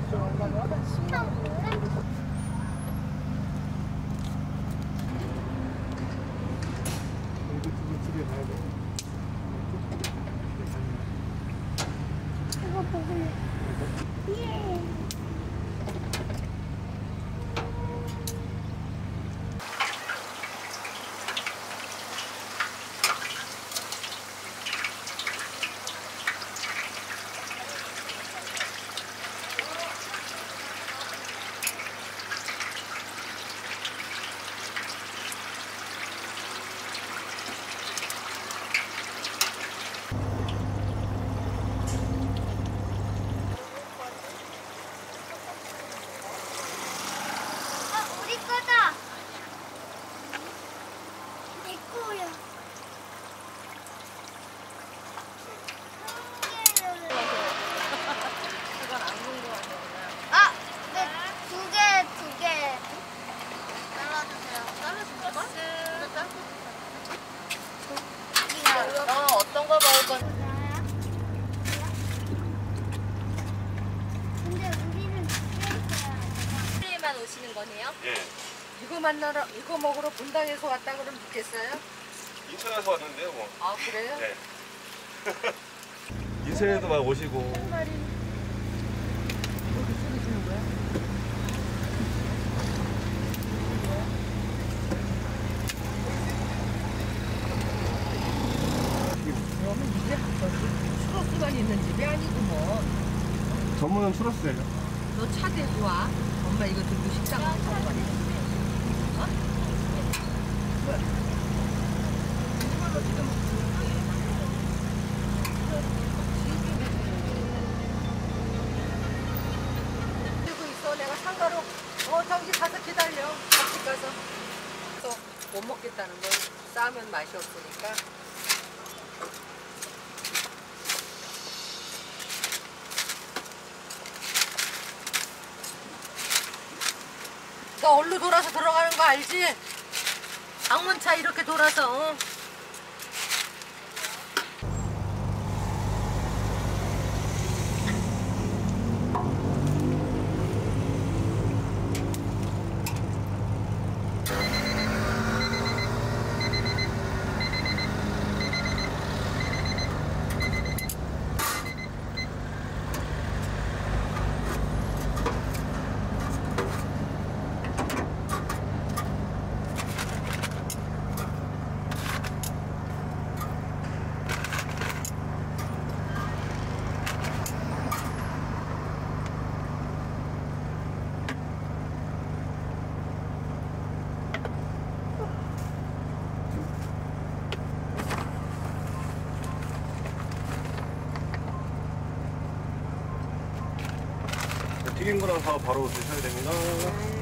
이거 먹을래. 예. 우리 거다. 내 거야. 그건 안 궁금하네. 아, 네, 두 개. 잘라주세요. 잘라줄 거야? 이거. 너 어떤 거 먹을 건지. 근데 우리는 만 오시는 거네요? 예. 이거 만나러, 이거 먹으러 분당에서 왔다 그러면 믿겠어요? 인천에서 왔는데요, 뭐. 아, 그래요? 네. 인천에도 막 오시고. 여기 쓰시는 거야? 그러면 이게 추러스만 있는 집이 아니고 뭐. 전문은 추러스예요. 너 차 대고 와. 엄마 이거 들고 식당 가서 먹어. 들고 있어. 내가 상가로 저기 가서 기다려. 같이 가서. 또 못 먹겠다는 걸 싸면 맛이 없으니까. 너 얼로 돌아서 들어가는 거 알지? 방문차 이렇게 돌아서. 어? 튀긴 거랑 다 바로 드셔야 됩니다.